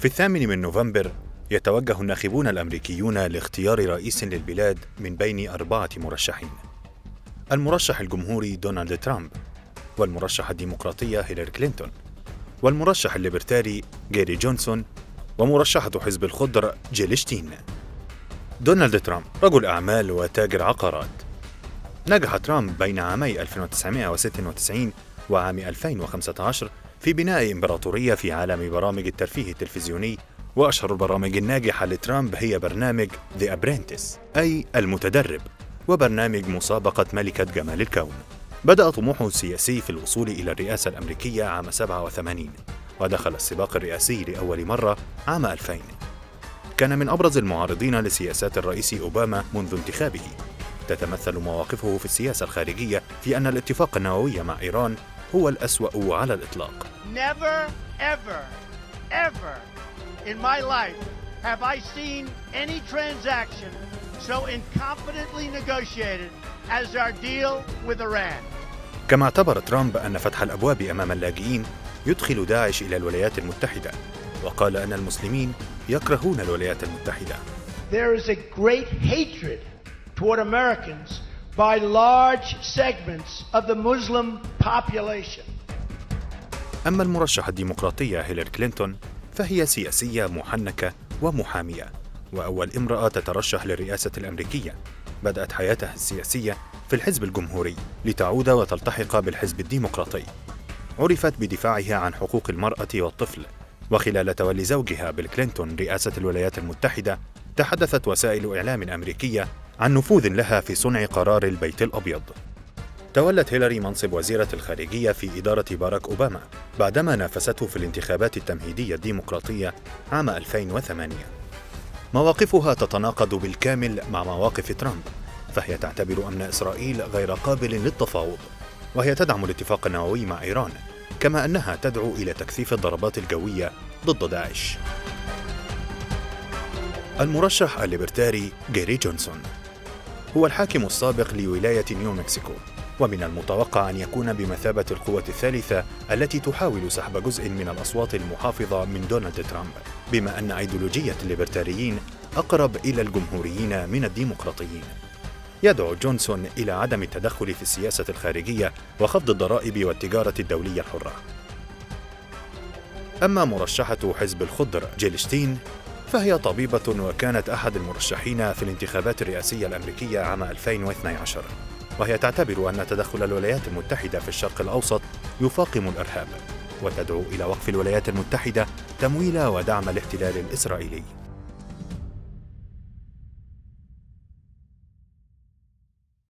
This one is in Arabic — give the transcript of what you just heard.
في 8 من نوفمبر يتوجه الناخبون الأمريكيون لاختيار رئيس للبلاد من بين 4 مرشحين: المرشح الجمهوري دونالد ترامب، والمرشحة الديمقراطية هيلاري كلينتون، والمرشح الليبرتاري جيري جونسون، ومرشحة حزب الخضر جيل شتين. دونالد ترامب رجل أعمال وتاجر عقارات. نجح ترامب بين عامي 1996 وعام 2015 في بناء إمبراطورية في عالم برامج الترفيه التلفزيوني، وأشهر البرامج الناجحة لترامب هي برنامج The Apprentice أي المتدرب، وبرنامج مسابقة ملكة جمال الكون. بدأ طموحه السياسي في الوصول إلى الرئاسة الأمريكية عام 87، ودخل السباق الرئاسي لأول مرة عام 2000. كان من أبرز المعارضين لسياسات الرئيس أوباما منذ انتخابه. تتمثل مواقفه في السياسة الخارجية في أن الاتفاق النووي مع إيران هو الأسوأ على الإطلاق. Never, ever, ever in my life have I seen any transaction so incompetently negotiated as our deal with Iran. كما اعتبر ترامب أن فتح الأبواب أمام اللاجئين يدخل داعش إلى الولايات المتحدة، وقال أن المسلمين يكرهون الولايات المتحدة. There is a great hatred toward Americans by large segments of the Muslim population. أما المرشحة الديمقراطية هيلاري كلينتون فهي سياسية محنكة ومحامية، وأول امرأة تترشح للرئاسة الأمريكية. بدأت حياتها السياسية في الحزب الجمهوري لتعود وتلتحق بالحزب الديمقراطي. عرفت بدفاعها عن حقوق المرأة والطفل، وخلال تولي زوجها بيل كلينتون رئاسة الولايات المتحدة تحدثت وسائل إعلام أمريكية عن نفوذ لها في صنع قرار البيت الأبيض. تولت هيلاري منصب وزيرة الخارجية في إدارة باراك أوباما بعدما نافسته في الانتخابات التمهيدية الديمقراطية عام 2008. مواقفها تتناقض بالكامل مع مواقف ترامب، فهي تعتبر أمن إسرائيل غير قابل للتفاوض، وهي تدعم الاتفاق النووي مع إيران، كما أنها تدعو إلى تكثيف الضربات الجوية ضد داعش. المرشح الليبرتاري جيري جونسون هو الحاكم السابق لولاية نيو مكسيكو، ومن المتوقع أن يكون بمثابة القوة الثالثة التي تحاول سحب جزء من الأصوات المحافظة من دونالد ترامب، بما أن أيديولوجية الليبرتاريين أقرب إلى الجمهوريين من الديمقراطيين. يدعو جونسون إلى عدم التدخل في السياسة الخارجية وخفض الضرائب والتجارة الدولية الحرة. أما مرشحة حزب الخضر جيل شتين فهي طبيبة، وكانت أحد المرشحين في الانتخابات الرئاسية الأمريكية عام 2012، وهي تعتبر أن تدخل الولايات المتحدة في الشرق الأوسط يفاقم الإرهاب، وتدعو إلى وقف الولايات المتحدة تمويل ودعم الاحتلال الإسرائيلي.